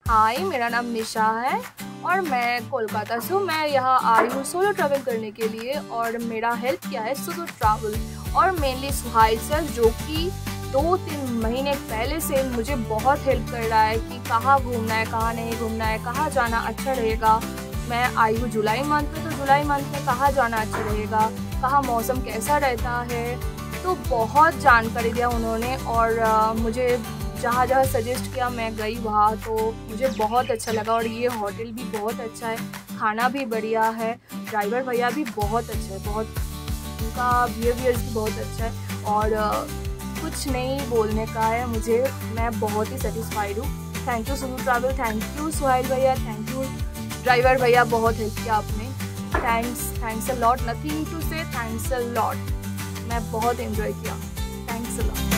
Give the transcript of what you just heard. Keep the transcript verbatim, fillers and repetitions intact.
हाय, मेरा नाम निशा है और मैं कोलकाता से हूँ। मैं यहाँ आई हूँ सोलो ट्रैवल करने के लिए और मेरा हेल्प किया है सोलो ट्रैवल और मेनली सुहाइल सर, जो कि दो तीन महीने पहले से मुझे बहुत हेल्प कर रहा है कि कहाँ घूमना है, कहाँ नहीं घूमना है, कहाँ जाना अच्छा रहेगा। मैं आई हूँ जुलाई मंथ में, तो जुलाई मंथ में कहाँ जाना अच्छा रहेगा, कहाँ मौसम कैसा रहता है, तो बहुत जानकारी दिया उन्होंने। और आ, मुझे जहाँ जहाँ सजेस्ट किया मैं गई वहाँ, तो मुझे बहुत अच्छा लगा। और ये होटल भी बहुत अच्छा है, खाना भी बढ़िया है, ड्राइवर भैया भी बहुत अच्छा है, बहुत उनका बिहेवियर भी बहुत अच्छा है और आ, कुछ नहीं बोलने का है मुझे। मैं बहुत ही सेटिस्फाइड हूँ। Thank you solo travel, thank you Suhail भैया, थैंक यू ड्राइवर भैया, बहुत हेल्प किया आपने। Thanks thanks a lot, nothing to say, thanks a lot. मैं बहुत एंजॉय किया, थैंक्स अ लॉट।